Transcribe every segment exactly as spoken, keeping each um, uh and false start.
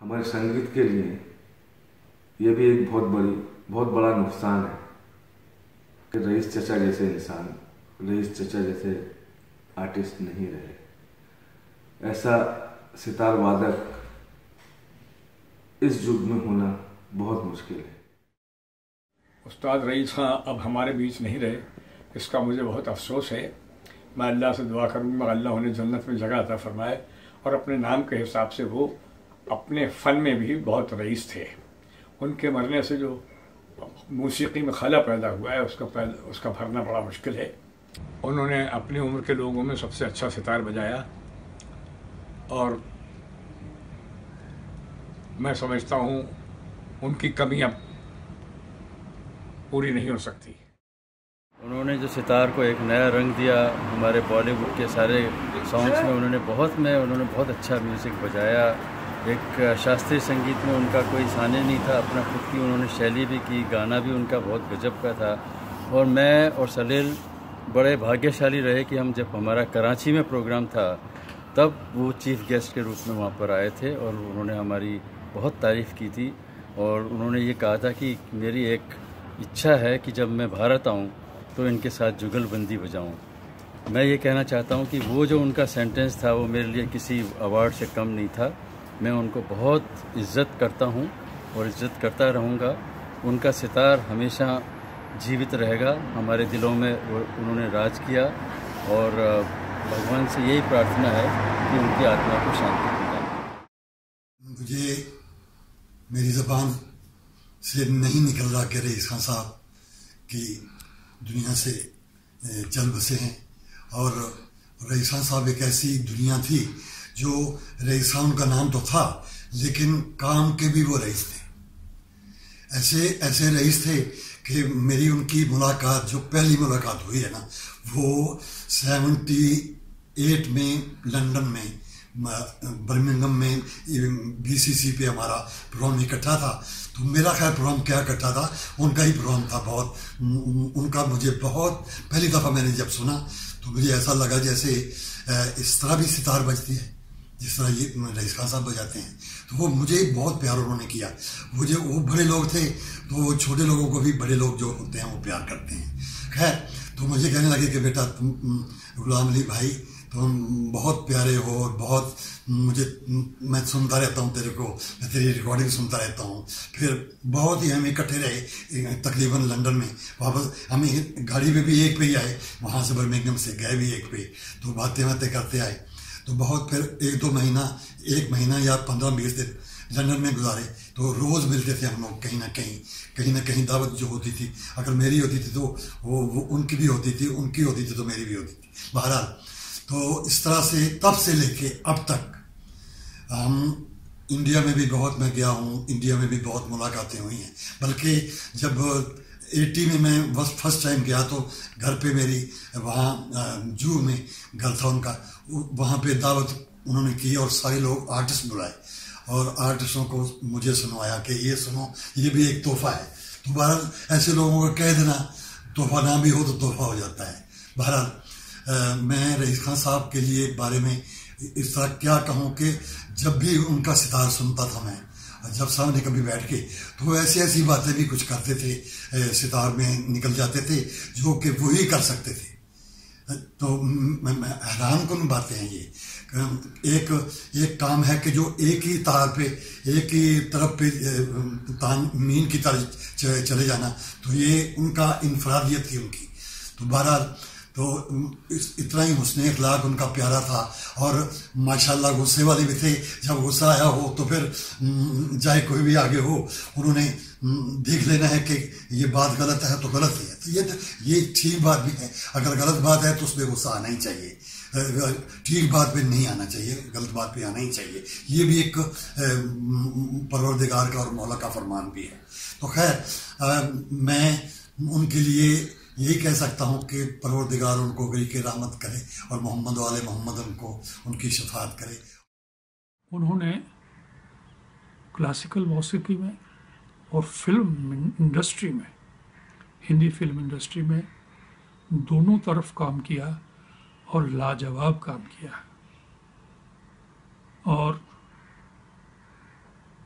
हमारे संगीत के लिए ये भी एक बहुत बड़ी बहुत बड़ा नुकसान है कि रईस चचा जैसे इंसान, रईस चचा जैसे आर्टिस्ट नहीं रहे। ऐसा सितार वादक इस युग में होना बहुत मुश्किल है। उस्ताद रईस खां अब हमारे बीच नहीं रहे, इसका मुझे बहुत अफसोस है। मैं अल्लाह से दुआ करूँगा अल्लाह उन्हें जन्नत में जगह अता फरमाए, और अपने नाम के हिसाब से वो अपने फ़न में भी बहुत रईस थे। उनके मरने से जो मौसीकी में खला पैदा हुआ है उसका पैदा उसका भरना बड़ा मुश्किल है। उन्होंने अपनी उम्र के लोगों में सबसे अच्छा सितार बजाया, और मैं समझता हूँ उनकी कमियाँ पूरी नहीं हो सकती। उन्होंने जो सितार को एक नया रंग दिया, हमारे बॉलीवुड के सारे सॉन्ग्स में उन्होंने बहुत में उन्होंने बहुत अच्छा म्यूज़िक बजाया। एक शास्त्रीय संगीत में उनका कोई साने नहीं था, अपना खुद की उन्होंने शैली भी की, गाना भी उनका बहुत गजब का था। और मैं और सलील बड़े भाग्यशाली रहे कि हम जब हमारा कराची में प्रोग्राम था तब वो चीफ़ गेस्ट के रूप में वहाँ पर आए थे, और उन्होंने हमारी बहुत तारीफ़ की थी। और उन्होंने ये कहा था कि मेरी एक इच्छा है कि जब मैं भारत आऊँ तो इनके साथ जुगलबंदी बजाऊँ। मैं ये कहना चाहता हूँ कि वो जो उनका सेंटेंस था वो मेरे लिए किसी अवार्ड से कम नहीं था। मैं उनको बहुत इज़्ज़त करता हूँ और इज़्ज़त करता रहूँगा। उनका सितार हमेशा जीवित रहेगा हमारे दिलों में। वो उन्होंने राज किया, और भगवान से यही प्रार्थना है कि उनकी आत्मा को शांति मिले। मुझे मेरी ज़बान से नहीं निकल रहा कि रईस खां साहब की दुनिया से चल बसे हैं। और रईस खां साहब एक ऐसी दुनिया थी जो रईस खां उनका नाम तो था, लेकिन काम के भी वो रईस थे। ऐसे ऐसे रईस थे कि मेरी उनकी मुलाकात, जो पहली मुलाकात हुई है ना, वो सेवेंटी एट में लंदन में बर्मिंघम में बीसीसी पे हमारा प्रोग्राम इकट्ठा था। तो मेरा ख्याल प्रोग्राम क्या इकट्ठा था, उनका ही प्रोग्राम था। बहुत उनका मुझे बहुत पहली दफ़ा मैंने जब सुना तो मुझे ऐसा लगा जैसे इस तरह भी सितार बजती है जिस तरह ये रईस खां साहब बजाते हैं। तो वो मुझे बहुत प्यार उन्होंने किया। मुझे वो बड़े लोग थे तो वो छोटे लोगों को भी बड़े लोग जो होते हैं वो प्यार करते हैं। खैर, तो मुझे कहने लगे कि बेटा तुम गुलाम अली भाई तुम बहुत प्यारे हो, और बहुत मुझे मैं सुनता रहता हूँ तेरे को, मैं तेरी रिकॉर्डिंग सुनता रहता हूँ। फिर बहुत ही हम इकट्ठे रहे तकरीबन लंदन में। वापस हम गाड़ी में भी एक पे ही आए, वहाँ से बर्मिंघम से गए भी एक पे। तो बातें बातें करते आए। तो बहुत फिर एक दो महीना एक महीना या पंद्रह बीस दिन लंदन में गुजारे। तो रोज़ मिलते थे हम लोग, कहीं ना कहीं कहीं ना कहीं दावत जो होती थी, अगर मेरी होती थी तो वो वो उनकी भी होती थी, उनकी होती थी तो मेरी भी होती थी। बहरहाल, तो इस तरह से तब से लेके अब तक हम इंडिया में भी बहुत मैं गया हूँ, इंडिया में भी बहुत मुलाकातें हुई हैं। बल्कि जब एटी में मैं बस फर्स्ट टाइम गया तो घर पे मेरी वहाँ जू में घर था उनका, वहाँ पे दावत उन्होंने की और सारे लोग आर्टिस्ट बुलाए और आर्टिस्टों को मुझे सुनवाया कि ये सुनो, ये भी एक तोहफा है। तो बहरहाल ऐसे लोगों को कह देना, तोहफा ना भी हो तो तोहफा हो जाता है। बहरहाल मैं रईस खां साहब के लिए बारे में इस तरह क्या कहूँ कि जब भी उनका सितार सुनता था मैं, जब सामने कभी बैठ के, तो ऐसी ऐसी बातें भी कुछ करते थे, सितार में निकल जाते थे जो कि वो ही कर सकते थे। तो मैं हैरान कन बातें हैं ये। एक एक काम है कि जो एक ही तार पे, एक ही तरफ पे तान मीन की तरह चले जाना, तो ये उनका इनफरादियत थी उनकी। तो बहरहाल तो इतना ही हुस्न अखलाक उनका प्यारा था। और माशाल्लाह गुस्से वाले भी थे, जब गुस्सा आया हो तो फिर चाहे कोई भी आगे हो, उन्होंने देख लेना है कि ये बात गलत है तो गलत ही है, तो ये ये ठीक बात भी है। अगर गलत बात है तो उसमें गुस्सा आना ही चाहिए, ठीक बात पे नहीं आना चाहिए, गलत बात पे आना ही चाहिए। ये भी एक परवरदिगार का और मौला का फरमान भी है। तो खैर मैं उनके लिए यही कह सकता हूँ कि परवरदिगार उनको गरी के रहमत करे और मोहम्मद वाले मोहम्मद उनको उनकी शफाअत करे। उन्होंने क्लासिकल मौसीकी में और फिल्म इंडस्ट्री में, हिंदी फिल्म इंडस्ट्री में दोनों तरफ काम किया और लाजवाब काम किया। और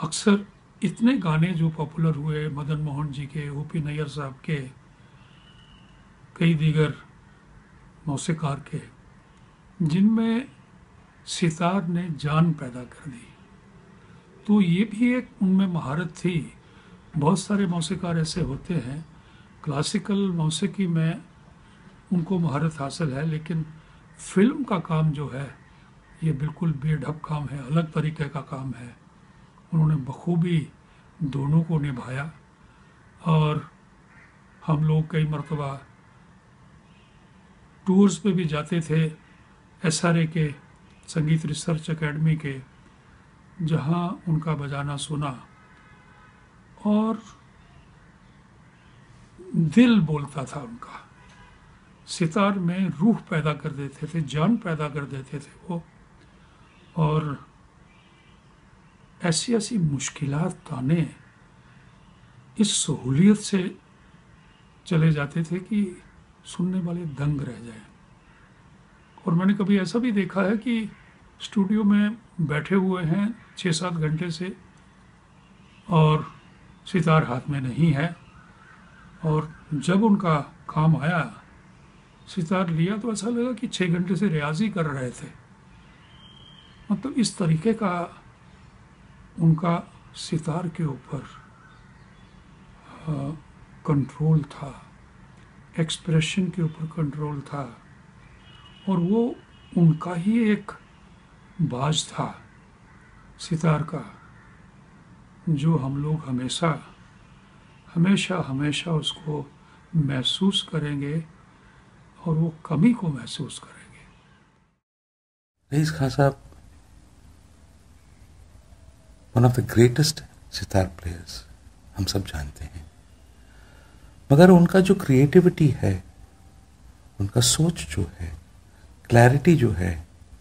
अक्सर इतने गाने जो पॉपुलर हुए मदन मोहन जी के, ओपी नैयर साहब के, कई दीगर मौसीकार के, जिनमें सितार ने जान पैदा कर दी, तो ये भी एक उनमें महारत थी। बहुत सारे मौसीकार ऐसे होते हैं, क्लासिकल मौसीकी में उनको महारत हासिल है, लेकिन फिल्म का काम जो है ये बिल्कुल बेढप काम है, अलग तरीके का काम है। उन्होंने बखूबी दोनों को निभाया। और हम लोग कई मरतबा टूर्स पे भी जाते थे एस आर ए के, संगीत रिसर्च एकेडमी के, जहाँ उनका बजाना सुना और दिल बोलता था उनका। सितार में रूह पैदा कर देते थे, जान पैदा कर देते थे वो। और ऐसी ऐसी मुश्किलात गाने इस सहूलियत से चले जाते थे कि सुनने वाले दंग रह जाएं। और मैंने कभी ऐसा भी देखा है कि स्टूडियो में बैठे हुए हैं छः सात घंटे से और सितार हाथ में नहीं है, और जब उनका काम आया, सितार लिया तो ऐसा लगा कि छः घंटे से रियाजी कर रहे थे। मतलब इस तरीके का उनका सितार के ऊपर कंट्रोल था, एक्सप्रेशन के ऊपर कंट्रोल था, और वो उनका ही एक बाज था सितार का, जो हम लोग हमेशा हमेशा हमेशा उसको महसूस करेंगे और वो कमी को महसूस करेंगे। रईस खान साहब one of the greatest sitar players हम सब जानते हैं, मगर उनका जो क्रिएटिविटी है, उनका सोच जो है, क्लैरिटी जो है,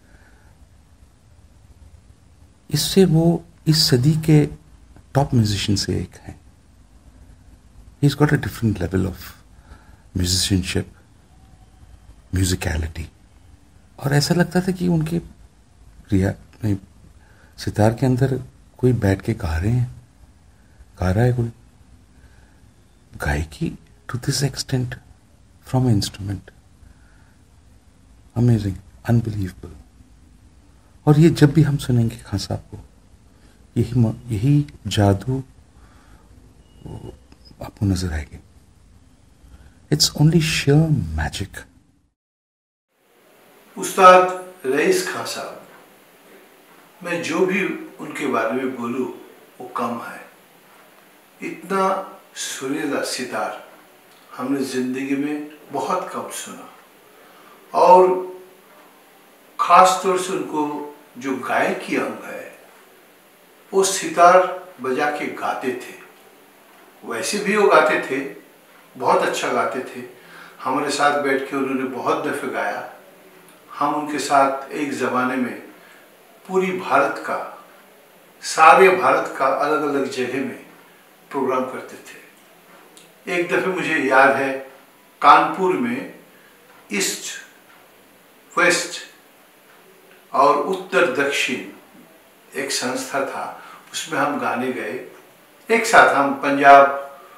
इससे वो इस सदी के टॉप म्यूजिशियन से एक हैं। He is got a different level of musicianship, musicality, और ऐसा लगता था कि उनके रिया नहीं, सितार के अंदर कोई बैठ के गा रहे हैं, गा रहा है कोई। Gayaki to this extent from instrument, amazing, unbelievable. और ये जब भी हम सुनेंगे खान साहब को, यही यही जादू आपको नजर आएगी। It's only sheer magic. Ustad Rais Khan साहब, मैं जो भी उनके बारे में बोलूं वो कम है। इतना सुरीला सितार हमने जिंदगी में बहुत कम सुना, और खास तौर से उनको जो गायकी अंग है, वो सितार बजा के गाते थे। वैसे भी वो गाते थे, बहुत अच्छा गाते थे। हमारे साथ बैठ के उन्होंने बहुत दफ़े गाया। हम उनके साथ एक ज़माने में पूरी भारत का, सारे भारत का अलग अलग जगह में प्रोग्राम करते थे। एक दफ़े मुझे याद है, कानपुर में ईस्ट वेस्ट और उत्तर दक्षिण एक संस्था था, उसमें हम गाने गए एक साथ। हम पंजाब,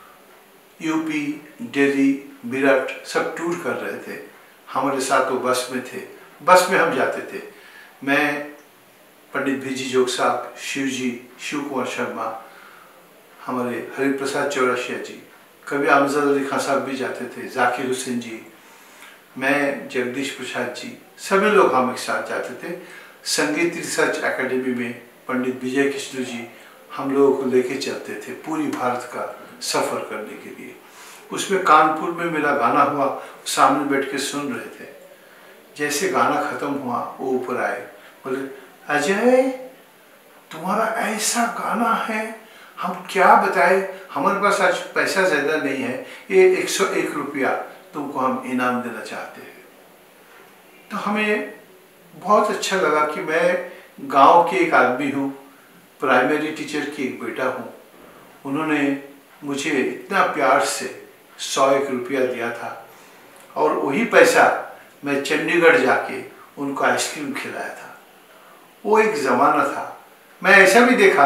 यूपी, दिल्ली, मेरठ सब टूर कर रहे थे। हमारे साथ वो बस में थे, बस में हम जाते थे। मैं, पंडित भिजी जोग साहब, शिव जी, शिव कुमार शर्मा, हमारे हरिप्रसाद चौरसिया जी, कभी अमजद अली खान साहब भी जाते थे, जाकिर हुसैन जी, मैं, जगदीश प्रसाद जी, सभी लोग हम एक साथ जाते थे। संगीत रिसर्च एकेडमी में पंडित विजय कृष्ण जी हम लोगों को लेके चलते थे पूरी भारत का सफ़र करने के लिए। उसमें कानपुर में मेरा गाना हुआ, सामने बैठ के सुन रहे थे। जैसे गाना ख़त्म हुआ, वो ऊपर आए, बोले, अजय तुम्हारा ऐसा गाना है, हम क्या बताए, हमारे पास आज पैसा ज़्यादा नहीं है, ये एक सौ एक रुपया तुमको हम इनाम देना चाहते हैं। तो हमें बहुत अच्छा लगा कि मैं गांव के एक आदमी हूँ, प्राइमरी टीचर की एक बेटा हूँ। उन्होंने मुझे इतना प्यार से सौ एक रुपया दिया था, और वही पैसा मैं चंडीगढ़ जाके उनको आइसक्रीम खिलाया था। वो एक ज़माना था। मैं ऐसा भी देखा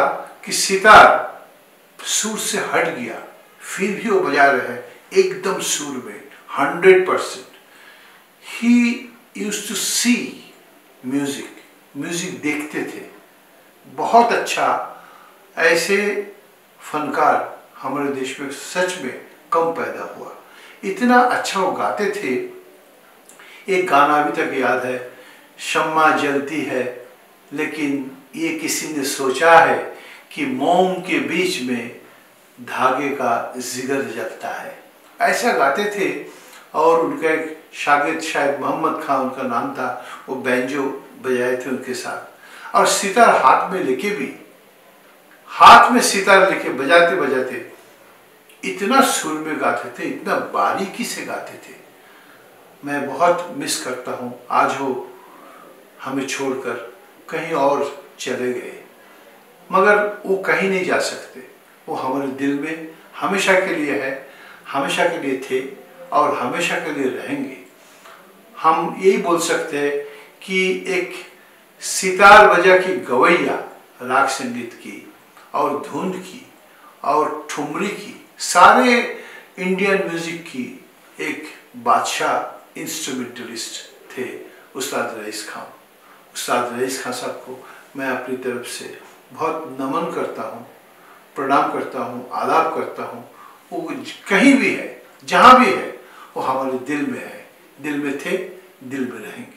कि सितार सुर से हट गया, फिर भी वो बजा रहे हैं एकदम सुर में, hundred percent. He used to see music, music देखते थे। बहुत अच्छा, ऐसे फनकार हमारे देश में सच में कम पैदा हुआ। इतना अच्छा वो गाते थे। एक गाना अभी तक याद है, शम्मा जलती है लेकिन ये किसी ने सोचा है कि मोम के बीच में धागे का जिगर जलता है। ऐसा गाते थे। और उनका एक शागिर्द, शायद मोहम्मद खान उनका नाम था, वो बैंजो बजाए थे उनके साथ। और सितार हाथ में लेके भी, हाथ में सितार लेके बजाते बजाते इतना सुर में गाते थे, इतना बारीकी से गाते थे। मैं बहुत मिस करता हूँ। आज वो हमें छोड़कर कहीं और चले गए, मगर वो कहीं नहीं जा सकते। वो हमारे दिल में हमेशा के लिए है, हमेशा के लिए थे और हमेशा के लिए रहेंगे। हम यही बोल सकते हैं कि एक सितार बजा की गवैया राग संगीत की और धुन की और ठुमरी की, सारे इंडियन म्यूजिक की एक बादशाह इंस्ट्रूमेंटलिस्ट थे उस्ताद रईस खान। उस्ताद रईस खान साहब को मैं अपनी तरफ से बहुत नमन करता हूँ, प्रणाम करता हूँ, आदाब करता हूँ। वो कहीं भी है, जहाँ भी है, वो हमारे दिल में है, दिल में थे, दिल में रहेंगे।